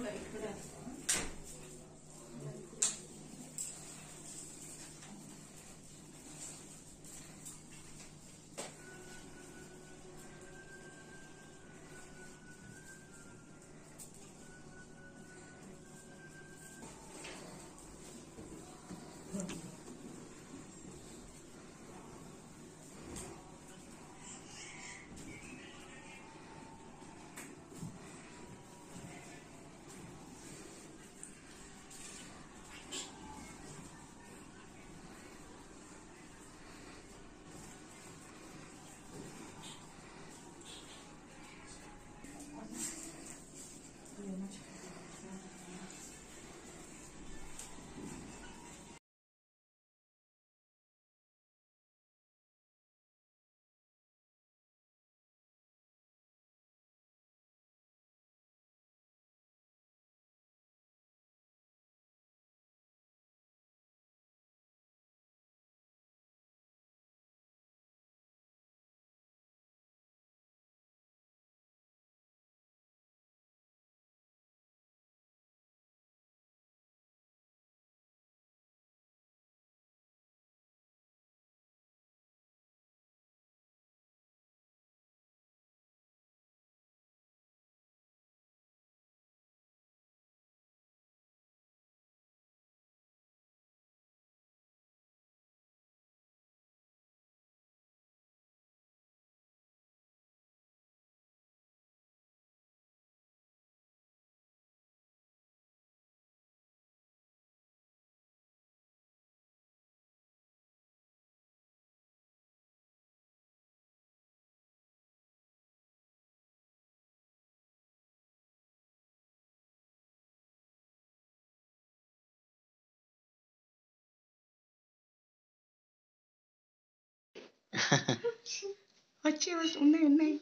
ఉన్నాయి ఉన్నాయి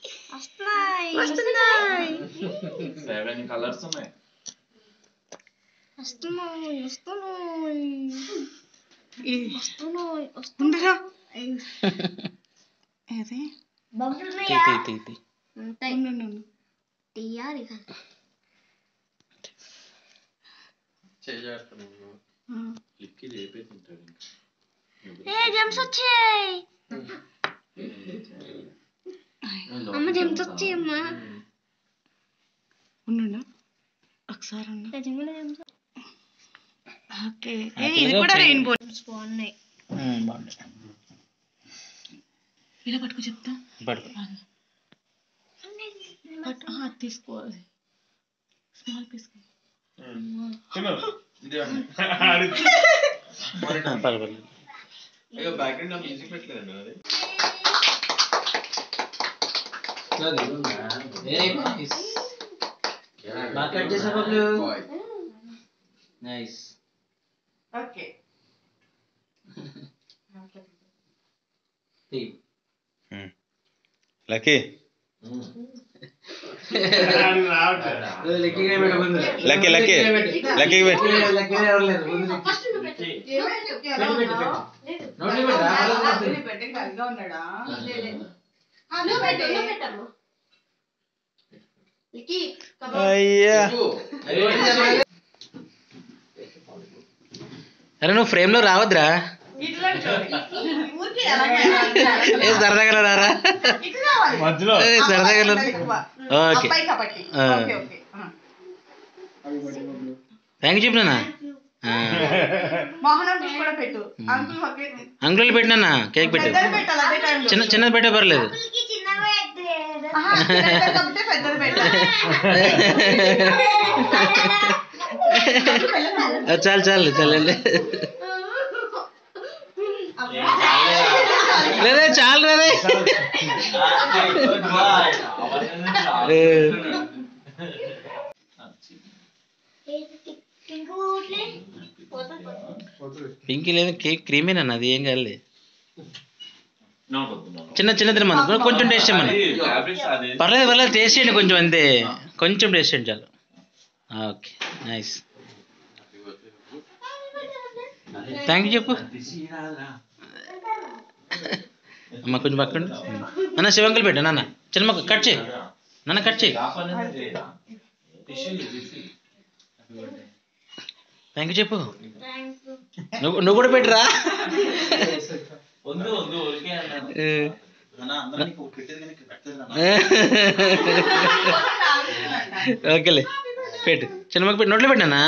వస్తున్నాయి 7 కలర్స్ ఉన్నాయి. ఉండరా ఏది జెమ్స్ వచ్చాయి. అమ్మ జెమ్స్ వచ్చాయి అమ్మా. ఉండు ఒకసారి ఓకే ఇది కూడా రెయిన్బో బాగున్నాయి. ఇలా పట్టుకో చెప్తా తీసుకోవాలి small piece okay lucky lucky lucky lucky అయ్యా అరే నువ్వు ఫ్రేమ్ లో రావద్దురా, సరదాగా రారా సరదాగా. ఓకే థ్యాంక్ యూ చెప్పినా అంకుల్ పెట్టినా కేక్ పెట్టు, చిన్నది పెట్టే పర్లేదు. చాలు చాలు చాలండి లేదే చాలు రే. పింకీ లేదు కేక్ క్రీమేనా, అది ఏం కాదు. చిన్న చిన్న తినమని కొంచెం టేస్ట్ చేయమని. పర్లేదు పర్లేదు టేస్ట్ చేయండి కొంచెం, అంతే కొంచెం టేస్ట్ చేయండి చాలు. ఓకే నైస్ థ్యాంక్ యూ చెప్పు అమ్మ. కొంచెం పక్కండి నాన్న, శివంకులు పెట్టా నాన్న, చిన్న కట్ చేయి నాన్న, కట్ చేయి. థ్యాంక్ యూ చెప్పు. నువ్వు కూడా పెట్టరా. ఓకేలే పెట్టు, చిన్నమ్మకి పెట్టి నోట్లో పెట్టానా.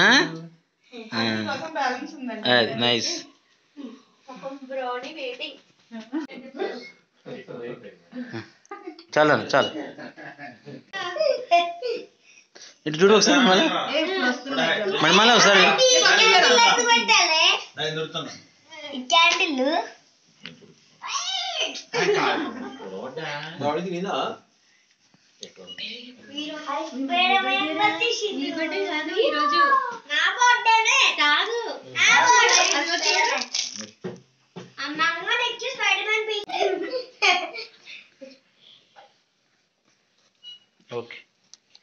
అది నైస్. చాలు చాలు, ఇటు చూడు ఒకసారి మళ్ళీ మళ్ళీ ఒకసారి. Candle okay.